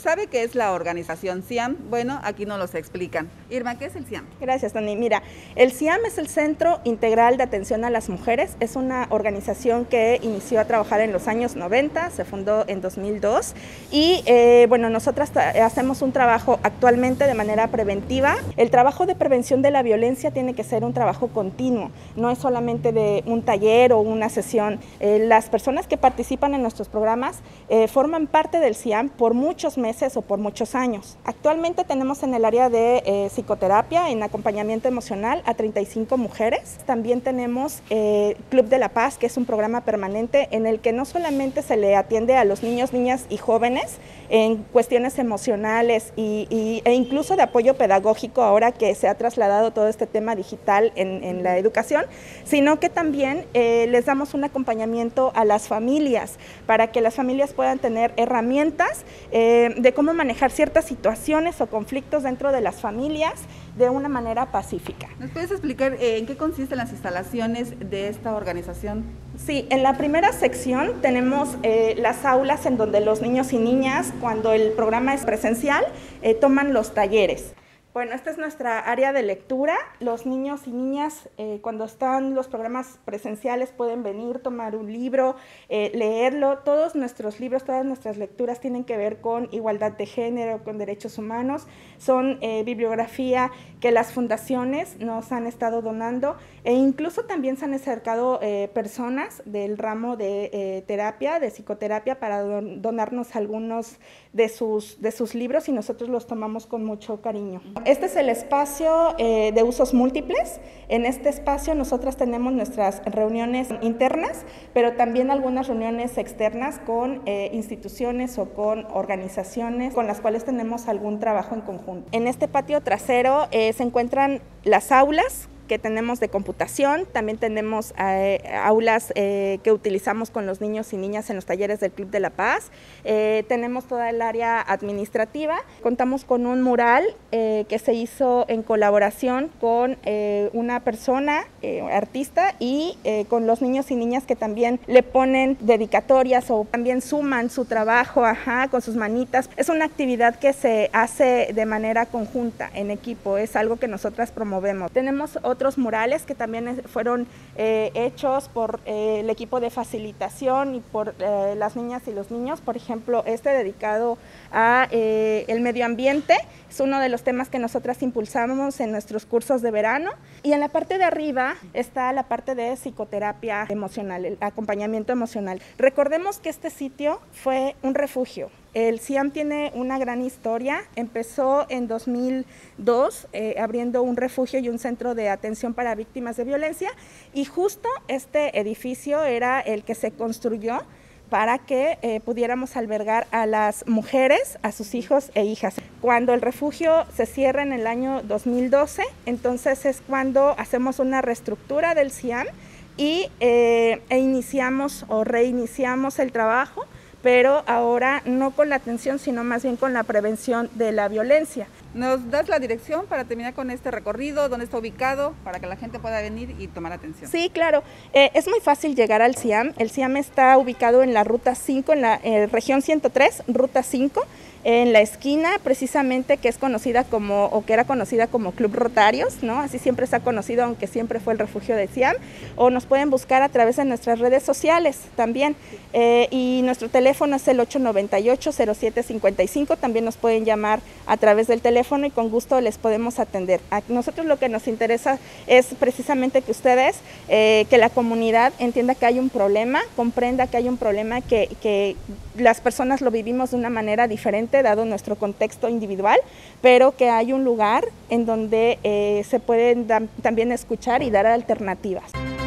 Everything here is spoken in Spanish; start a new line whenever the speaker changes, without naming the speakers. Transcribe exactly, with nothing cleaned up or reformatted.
sabe qué es la organización CIAM, bueno, aquí nos los explican. Irma, ¿qué es el CIAM?
Gracias, Tony. Mira, el CIAM es el Centro Integral de Atención a las Mujeres. Es una organización que inició a trabajar en los años noventa, se fundó en dos mil dos y eh, bueno, nosotras hacemos un trabajo actualmente de manera preventiva. El trabajo de prevención de la violencia tiene que ser un trabajo continuo, no es solamente de un taller o una sesión. Eh, las personas que participan en nuestros programas eh, forman parte del CIAM por muchos meses o por muchos años. Actualmente tenemos en el área de eh, psicoterapia, en acompañamiento emocional, a treinta y cinco mujeres. También tenemos eh, Club de la Paz, que es un programa permanente en el que no solamente se le atiende a los niños, niñas y jóvenes en cuestiones emocionales y, y, e incluso de apoyo pedagógico ahora que se ha trasladado todo este tema digital en, en la educación, sino que también eh, les damos un acompañamiento a las familias para que las familias puedan tener herramientas eh, de cómo manejar ciertas situaciones o conflictos dentro de las familias de una manera pacífica.
¿Nos puedes explicar eh, en qué consisten las instalaciones de esta organización?
Sí, en la primera sección tenemos eh, las aulas en donde los niños y niñas, cuando el programa es presencial, eh, toman los talleres. Bueno, esta es nuestra área de lectura. Los niños y niñas, eh, cuando están los programas presenciales, pueden venir, tomar un libro, eh, leerlo. Todos nuestros libros, todas nuestras lecturas tienen que ver con igualdad de género, con derechos humanos. Son eh, bibliografía que las fundaciones nos han estado donando e incluso también se han acercado eh, personas del ramo de eh, terapia, de psicoterapia, para don donarnos algunos de sus, de sus libros y nosotros los tomamos con mucho cariño. Este es el espacio eh, de usos múltiples. En este espacio nosotras tenemos nuestras reuniones internas, pero también algunas reuniones externas con eh, instituciones o con organizaciones con las cuales tenemos algún trabajo en conjunto. En este patio trasero eh, se encuentran las aulas que tenemos de computación, también tenemos eh, aulas eh, que utilizamos con los niños y niñas en los talleres del Club de la Paz, eh, tenemos toda el área administrativa, contamos con un mural eh, que se hizo en colaboración con eh, una persona, eh, artista, y eh, con los niños y niñas que también le ponen dedicatorias o también suman su trabajo, ajá, con sus manitas. Es una actividad que se hace de manera conjunta, en equipo, es algo que nosotras promovemos. Tenemos otro otros murales que también fueron eh, hechos por eh, el equipo de facilitación y por eh, las niñas y los niños. Por ejemplo, este dedicado a eh, el medio ambiente es uno de los temas que nosotras impulsamos en nuestros cursos de verano. Y en la parte de arriba está la parte de psicoterapia emocional, el acompañamiento emocional. Recordemos que este sitio fue un refugio. El CIAM tiene una gran historia, empezó en dos mil dos eh, abriendo un refugio y un centro de atención para víctimas de violencia y justo este edificio era el que se construyó para que eh, pudiéramos albergar a las mujeres, a sus hijos e hijas. Cuando el refugio se cierra en el año dos mil doce, entonces es cuando hacemos una reestructura del CIAM y eh, e iniciamos o reiniciamos el trabajo, pero ahora no con la atención, sino más bien con la prevención de la violencia.
¿Nos das la dirección para terminar con este recorrido? ¿Dónde está ubicado? Para que la gente pueda venir y tomar atención.
Sí, claro. Eh, es muy fácil llegar al CIAM. El CIAM está ubicado en la ruta cinco, en la eh, región ciento tres, ruta cinco, en la esquina precisamente que es conocida como, o que era conocida como Club Rotarios, ¿no? Así siempre se ha conocido, aunque siempre fue el refugio de CIAM. O nos pueden buscar a través de nuestras redes sociales también. Eh, y nuestro teléfono es el ocho noventa y ocho, cero siete cincuenta y cinco. También nos pueden llamar a través del teléfono y con gusto les podemos atender. A nosotros lo que nos interesa es precisamente que ustedes, eh, que la comunidad entienda que hay un problema, comprenda que hay un problema, que, que las personas lo vivimos de una manera diferente dado nuestro contexto individual, pero que hay un lugar en donde eh, se pueden también escuchar y dar alternativas.